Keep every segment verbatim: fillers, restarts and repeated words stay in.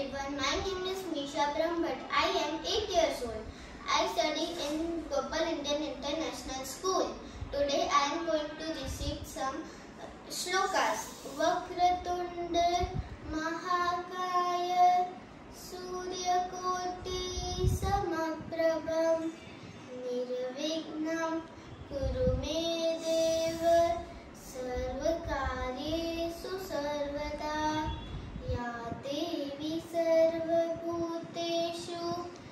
everyone, my name is Misha Brahmbhatt. I am eight years old. I study in Gopal Indian International School. Today I am going to recite some shlokas. Vakratunda Mahakaya Suryakoti Samaprabham Nirvignam Kuru me Deva Sarvakaryesu Sarvada Ya Devi Sarvabhuteshu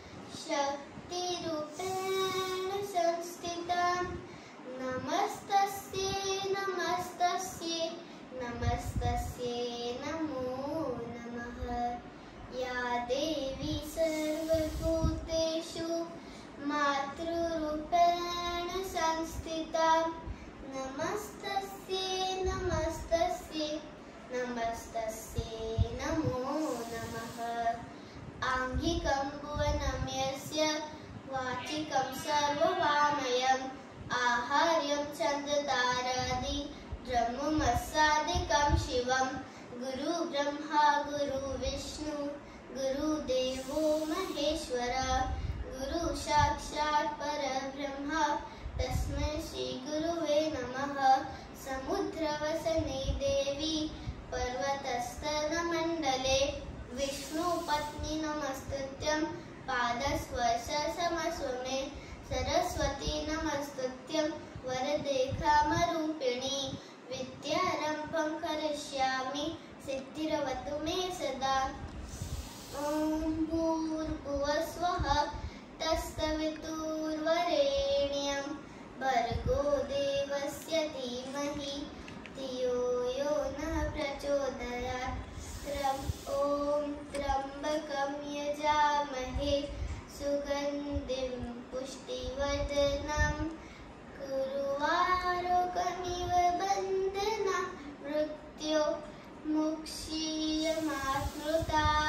Shaktirupena Sansthitam Namastasye Namastasye Namastasye Namo Namaha Ya Devi Sarvabhuteshu Matrurupena Sansthitam Namastasye Namastasye Namastasye Namo Namaha Angikam Bhuvanam Yasya Vachikam Sarvavamayam Aharyam Chandrataradi Brahmasadikam Shivam Guru Brahma Guru Vishnu Guru Devo Maheshwara Guru Sakshat Parabrahma Tasmai Shri Guruve Namaha Samudravasane Devi Parvatastana Mandale Vishnu Patni Namastutyam Padasvasha Samaswame Saraswati Namastutyam Varadekha Marupini Vidyarambham Karishyami Siddhiravatu Me Sada Om Bhurbhuvasvaha Tastaviturvarenyam Bhargo Devasya Dhimahi Dhiyo Yo Na Prachodayat Om Trambakam Yajamahe Sugandhim Pushtivardanam Guruvarokamiva Bandhana Mrityo Mukshiyamāsmrutā